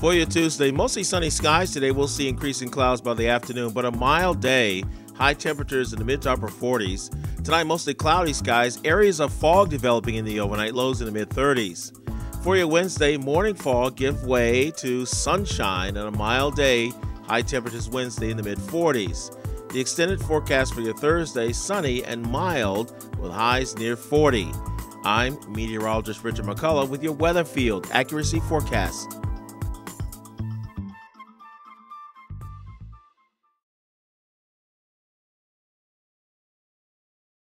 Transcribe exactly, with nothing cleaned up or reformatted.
For your Tuesday, mostly sunny skies today. We'll see increasing clouds by the afternoon, but a mild day. High temperatures in the mid to upper forties. Tonight, mostly cloudy skies. Areas of fog developing in the overnight, lows in the mid thirties. For your Wednesday, morning fog give way to sunshine and a mild day. High temperatures Wednesday in the mid forties. The extended forecast for your Thursday, sunny and mild with highs near forty. I'm meteorologist Richard McCollough with your Weatherfield Accuracy Forecast.